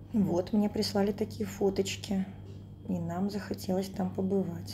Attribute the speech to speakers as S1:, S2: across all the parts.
S1: Вот мне прислали такие фоточки, и нам захотелось там побывать.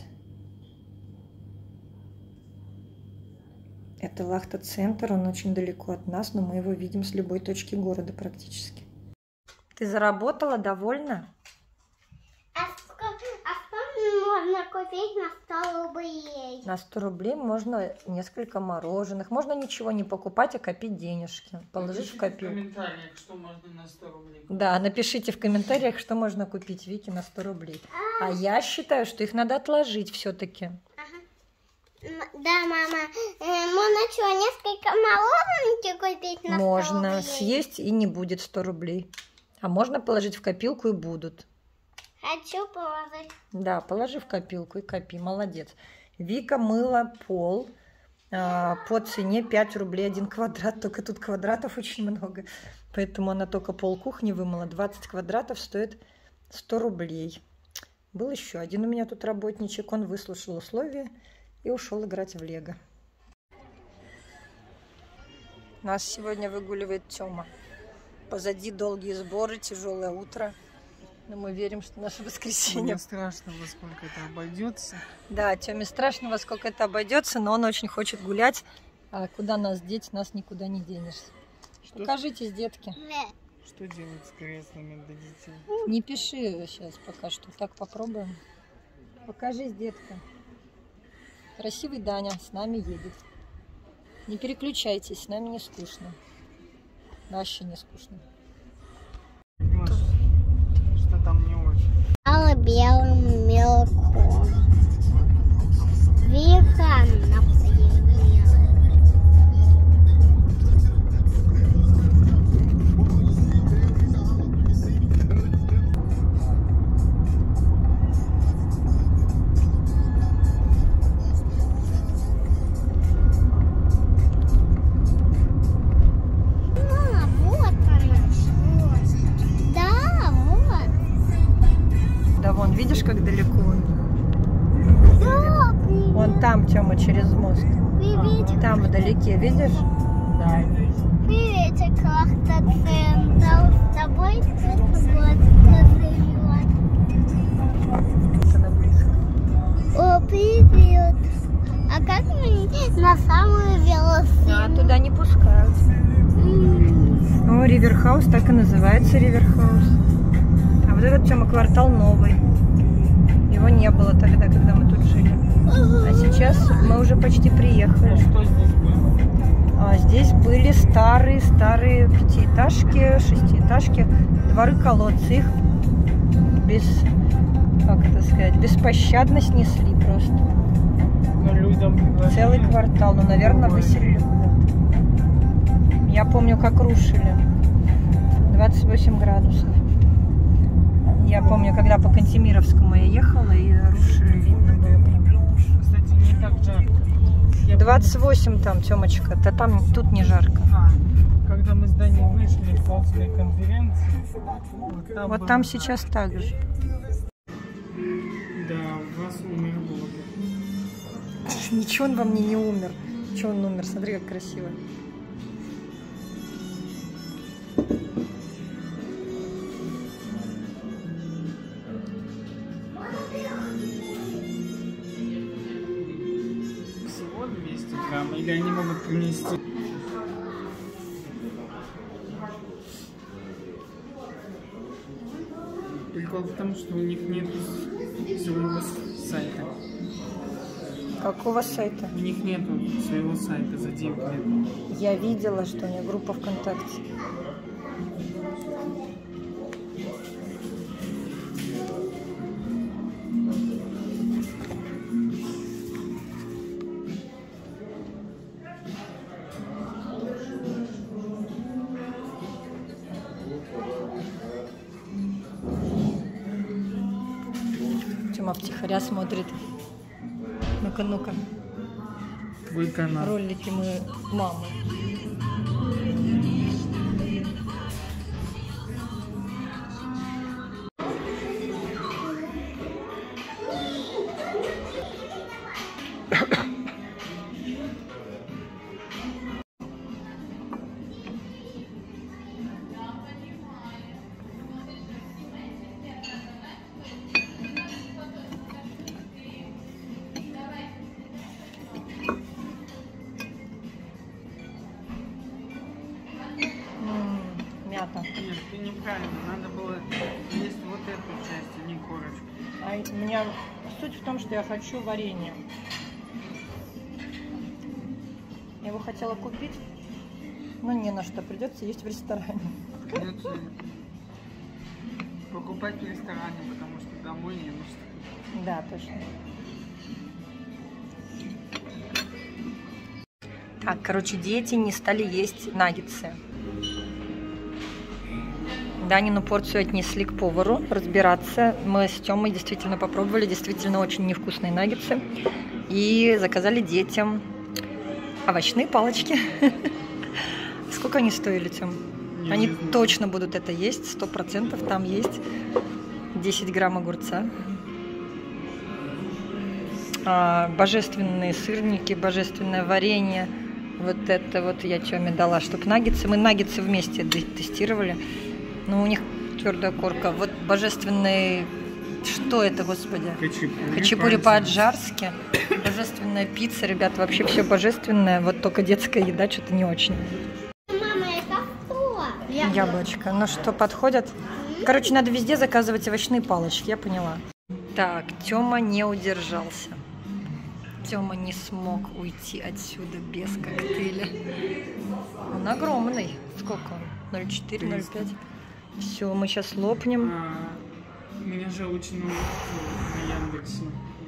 S1: Это Лахта-центр, он очень далеко от нас, но мы его видим с любой точки города практически. Ты заработала, довольна?
S2: А что можно купить на 100 рублей?
S1: На 100 рублей можно несколько мороженых. Можно ничего не покупать, а копить денежки. Положить в копилку.
S3: Напишите в комментариях, что можно на 100 рублей.
S1: Да, напишите в комментариях, что можно купить Вике на 100 рублей. А я считаю, что их надо отложить все-таки.
S2: Да, мама. Можно что, несколько мороженки купить на 100
S1: Можно
S2: рублей?
S1: съесть и не будет 100 рублей. А можно положить в копилку и будут.
S2: Хочу положить.
S1: Да, положи в копилку и копи. Молодец. Вика мыла пол по цене 5 рублей 1 квадрат. Только тут квадратов очень много. Поэтому она только пол кухни вымыла. 20 квадратов стоит 100 рублей. Был еще один у меня тут работничек. Он выслушал условия и ушел играть в лего. Нас сегодня выгуливает Тёма. Позади долгие сборы, тяжелое утро. Но мы верим, что наше воскресенье...
S3: Мне страшно, во сколько это обойдется.
S1: Да, Тёме страшно, во сколько это обойдется, но он очень хочет гулять. А куда нас деть, нас никуда не денешься.
S3: Что?
S1: Покажитесь, детки.
S3: Что делать с креслами для детей?
S1: Не пиши сейчас пока что. Так попробуем. Покажись, детка. Красивый Даня с нами едет. Не переключайтесь, с нами не скучно. Вообще не скучно.
S3: Что там не очень.
S2: Стало белым мелком. Века, например. Вот она. Да, вот.
S1: Да вон, видишь, как далеко он?
S2: Да,
S1: Вон там, Тёма, через мост.
S2: привет.
S1: Там вдалеке, видишь?
S3: Да.
S2: Привет, Лахта-центр. С тобой вот
S1: Она близко.
S2: О, привет. А как мне на самую велосипед?
S1: А туда не пускают. О, Риверхаус, так и называется Риверхаус. А вот этот, Тёма, квартал новый. Его не было тогда, когда мы тут жили. А сейчас мы уже почти приехали.
S3: Что здесь было?
S1: А здесь были старые пятиэтажки, шестиэтажки, дворы-колодцы. Их как это сказать, беспощадно снесли просто.
S3: Ну, людям предложили.
S1: Целый квартал, ну, наверное, выселили куда-то. Я помню, как рушили. 28 градусов. Я помню, когда по Кантемировскому я ехала, и рушили, видно было прям.
S3: Кстати, не так жарко.
S1: 28 там, Тёмочка, да там, тут не жарко.
S3: Когда мы с Даней вышли после конференции,
S1: Вот
S3: было
S1: там
S3: жарко.
S1: сейчас так же.
S3: Да, у вас умер Бог.
S1: Ничего он во мне не умер. Чего он умер? Смотри, как красиво.
S3: Всего 200 грамм, или они могут принести? Прикол в том, что у них нет своего сайта.
S1: Какого сайта?
S3: У них нет своего сайта за 9 лет.
S1: Я видела, что у них группа ВКонтакте. Тёма втихаря смотрит. Ну-ка, ну-ка.
S3: Твой канал.
S1: Ролики мы мамы. Понятно.
S3: Нет, ты неправильно. Надо было есть вот эту часть, а не корочку.
S1: А у меня суть в том, что я хочу варенье. Я его хотела купить, но не на что. Придется есть в ресторане.
S3: Придется покупать в ресторане, потому что домой не нужно.
S1: Да, точно. Так, короче, дети не стали есть наггетсы. Данину порцию отнесли к повару разбираться. Мы с Тёмой действительно попробовали, действительно очень невкусные наггетсы. И заказали детям овощные палочки. Сколько они стоили, Тём? Они точно будут это есть, 100%. Там есть 10 грамм огурца. Божественные сырники, божественное варенье. Вот это вот я Тёме дала, чтобы наггетсы. Мы наггетсы вместе тестировали. Но у них твердая корка. Вот божественный... Что это, господи? Хачапури по-аджарски. Божественная пицца, ребята. Вообще все божественное. Вот только детская еда что-то не очень.
S2: Мама, это что?
S1: Яблочко. Ну что, подходят? Короче, надо везде заказывать овощные палочки, я поняла. Так, Тёма не удержался. Тёма не смог уйти отсюда без коктейля. Он огромный. Сколько он? 0,4, 0,5. Все, мы сейчас лопнем.
S3: Меня же очень много на Яндексе.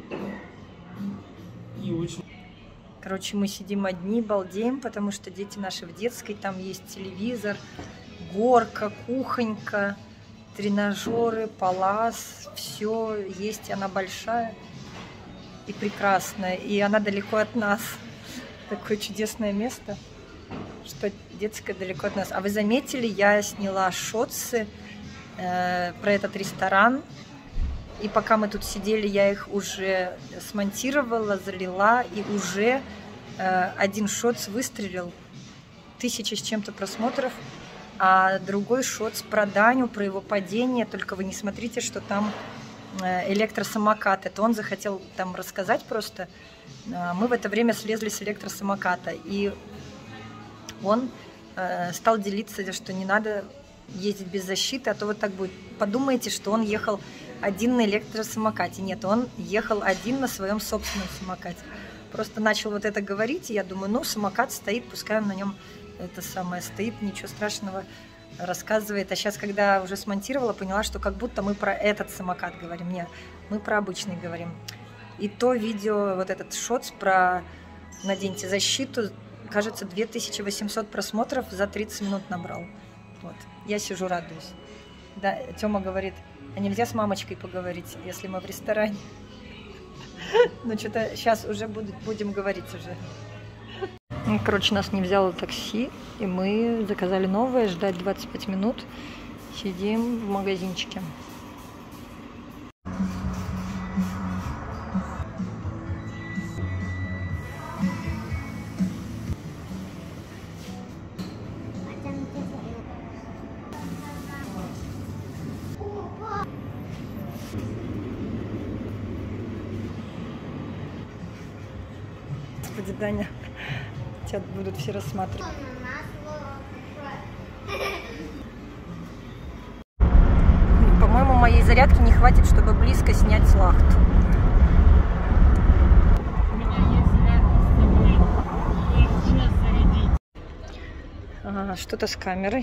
S3: И очень...
S1: Короче, мы сидим одни, балдеем, потому что дети наши в детской. Там есть телевизор, горка, кухонька, тренажеры, палас. Все есть, она большая и прекрасная. И она далеко от нас. Такое чудесное место, что детская далеко от нас. А вы заметили, я сняла шотсы про этот ресторан. И пока мы тут сидели, я их уже смонтировала, залила. И уже один шотс выстрелил. 1000 с чем-то просмотров. А другой шотс про Даню, про его падение. Только вы не смотрите, что там электросамокат. Это он захотел там рассказать просто. Мы в это время слезли с электросамоката. И он стал делиться, что не надо ездить без защиты, а то вот так будет. Подумайте, что он ехал один на электросамокате. Нет, он ехал один на своем собственном самокате. Просто начал вот это говорить, и я думаю, ну, самокат стоит, пускай он на нем это самое стоит, ничего страшного, рассказывает. А сейчас, когда уже смонтировала, поняла, что как будто мы про этот самокат говорим. Нет, мы про обычный говорим. И то видео, вот этот шотс про «Наденьте защиту», кажется, 2800 просмотров за 30 минут набрал. Вот. Я сижу, радуюсь. Да, Тёма говорит, а нельзя с мамочкой поговорить, если мы в ресторане? Ну, что-то сейчас уже будем говорить уже. Ну, короче, нас не взяло такси, и мы заказали новое, ждать 25 минут. Сидим в магазинчике. Господи, Даня, тебя будут все рассматривать. По-моему, моей зарядки не хватит, чтобы близко снять лахт.
S3: У меня есть рядом с собой. Я сейчас зарядить.
S1: Что-то с камерой.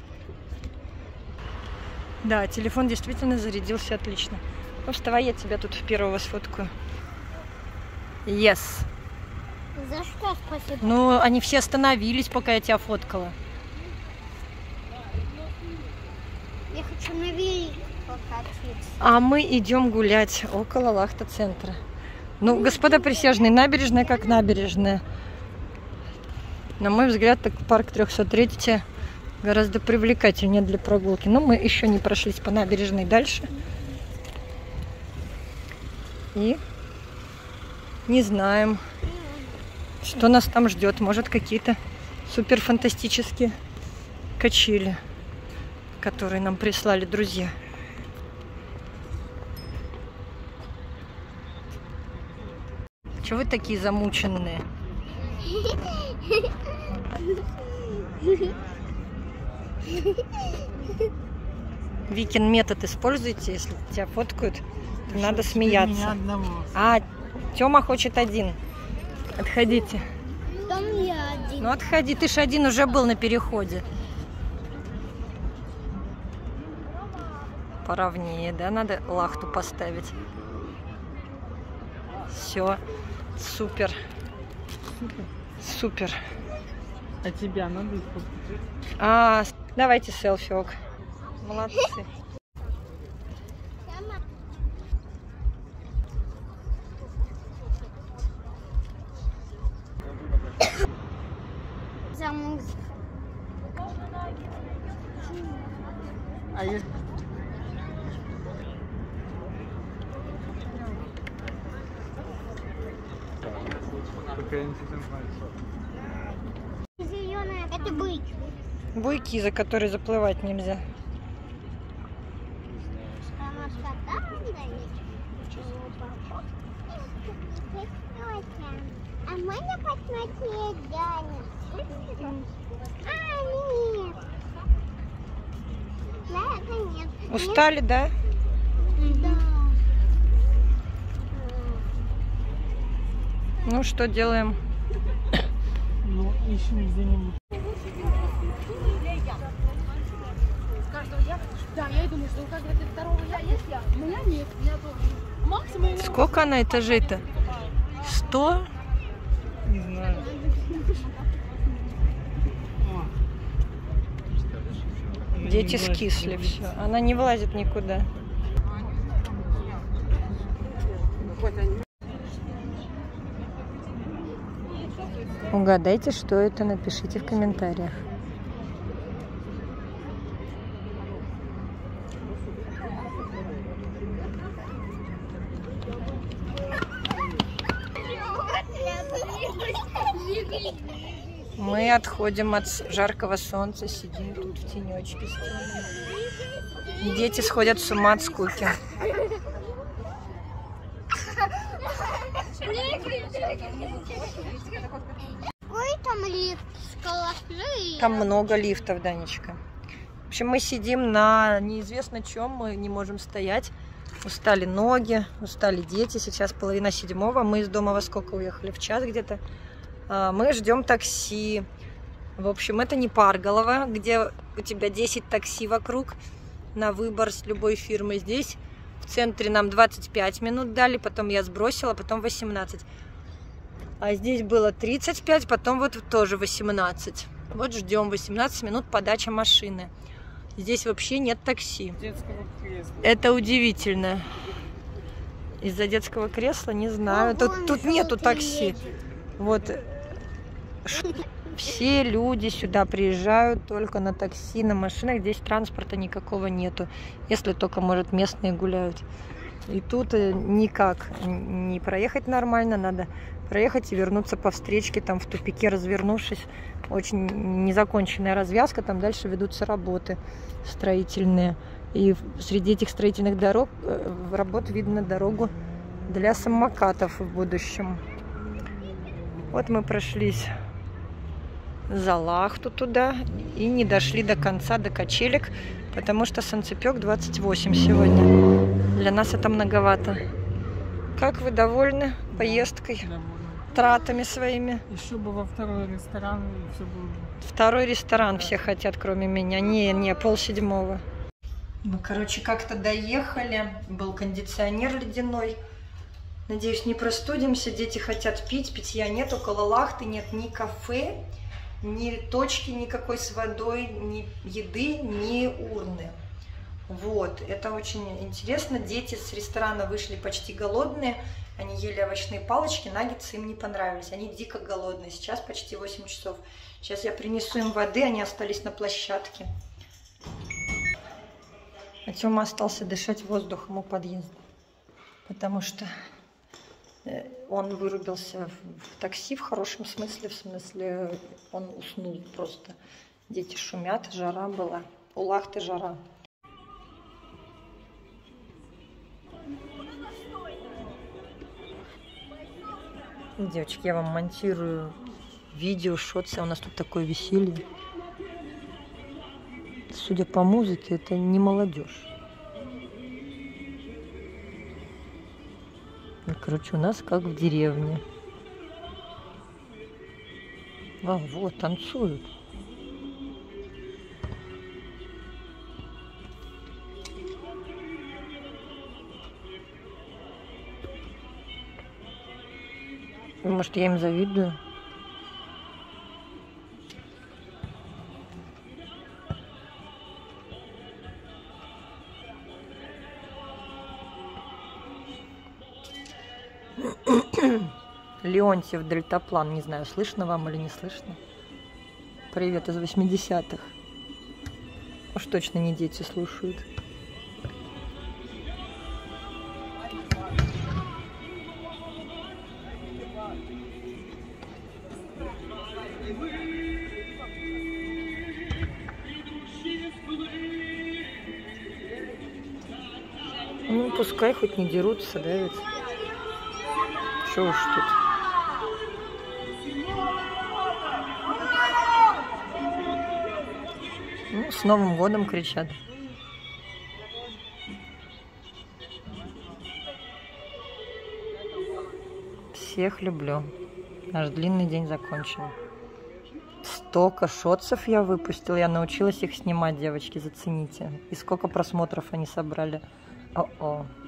S1: Да, телефон действительно зарядился отлично. Ну, вставай, я тебя тут первого сфоткаю. Yes.
S2: За что спасибо?
S1: Ну, они все остановились, пока я тебя фоткала.
S2: Я хочу на велик покатиться.
S1: А мы идем гулять около Лахта-центра. Ну, господа присяжные, набережная как набережная. На мой взгляд, так парк 303 гораздо привлекательнее для прогулки. Но мы еще не прошлись по набережной дальше. И не знаем, что нас там ждет. Может, какие-то суперфантастические качели, которые нам прислали друзья. Чего вы такие замученные? Викин метод используйте, если тебя фоткают, то надо смеяться. А, Тёма хочет один. Отходите.
S2: Там я один.
S1: Ну отходи, ты ж один уже был на переходе. Поровнее, да? Надо лахту поставить. Все, супер. Супер.
S3: А тебя надо их фоткать?
S1: Давайте селфи, ок. Молодцы.
S2: За музыку.
S3: А если...
S2: Зеленая. Это бык.
S1: Буйки, за которые заплывать нельзя.
S2: А можно посмотреть, Даня? Нет. Да, это нет.
S1: Устали, да?
S2: Да.
S1: Ну, что делаем?
S3: Ну, ищем где-нибудь.
S4: Да, я и думаю, что у каждого второго есть я, у меня нет, у меня тоже. Максимум.
S1: Сколько она этажей-то? 100?
S3: Не знаю.
S1: Дети скисли, все. Она не вылазит никуда. Угадайте, что это, напишите в комментариях. Мы отходим от жаркого солнца, сидим тут в тенечке. Дети сходят с ума от скуки.
S2: Какой там лифт? Скалолазы?
S1: Там много лифтов, Данечка. В общем, мы сидим на неизвестно чем, мы не можем стоять. Устали ноги, устали дети. Сейчас 6:30. Мы из дома во сколько уехали? В час где-то. Мы ждем такси. В общем, это не Парголово, где у тебя 10 такси вокруг на выбор с любой фирмы. Здесь в центре нам 25 минут дали, потом я сбросила, потом 18. А здесь было 35, потом вот тоже 18. Вот ждем 18 минут подача машины. Здесь вообще нет такси.
S3: Детского кресла.
S1: Это удивительно. Из-за детского кресла не знаю. Тут нету такси. Вот. Все люди сюда приезжают только на такси, на машинах. Здесь транспорта никакого нету. Если только, может, местные гуляют. И тут никак не проехать нормально. Надо проехать и вернуться по встречке, там в тупике развернувшись. Очень незаконченная развязка. Там дальше ведутся работы строительные. И среди этих строительных дорог работ видно дорогу для самокатов в будущем. Вот мы прошлись за Лахту туда и не дошли до конца, до качелек, потому что солнцепек 28 сегодня. Для нас это многовато. Как вы довольны поездкой, тратами своими?
S3: Еще бы во второй ресторан, и все было.
S1: Второй ресторан все хотят, кроме меня. Не, 6:30. Мы, короче, как-то доехали. Был кондиционер ледяной. Надеюсь, не простудимся. Дети хотят пить. Питья нет. Около Лахты нет ни кафе, ни точки никакой с водой, ни еды, ни урны. Вот. Это очень интересно. Дети с ресторана вышли почти голодные. Они ели овощные палочки. Наггетсы им не понравились. Они дико голодные. Сейчас почти 8 часов. Сейчас я принесу им воды. Они остались на площадке. А Тёма остался дышать воздухом у подъезда. Потому что он вырубился в такси в хорошем смысле. В смысле, он уснул просто. Дети шумят, жара была. У Лахты жара. Девочки, я вам монтирую видео, шотсы. У нас тут такое веселье. Судя по музыке, это не молодежь. Короче, у нас как в деревне. А, вот, танцуют. Может, я им завидую? Леонтьев, дельтаплан. Не знаю, слышно вам или не слышно. Привет из 80-х. Уж точно не дети слушают. Ну, пускай хоть не дерутся, да, ведь? Что уж тут. Ну, с Новым годом кричат. Всех люблю. Наш длинный день закончен. Столько шотсов я выпустила. Я научилась их снимать, девочки, зацените. И сколько просмотров они собрали. О-о.